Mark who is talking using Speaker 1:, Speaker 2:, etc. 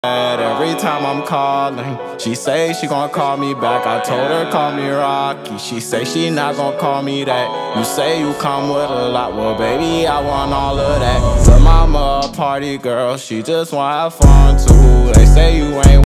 Speaker 1: Every time I'm calling, she say she gon' call me back. I told her call me Rocky, she say she not gon' call me that. You say you come with a lot, well baby I want all of that. Her mama a party girl, she just wanna have fun too. They say you ain't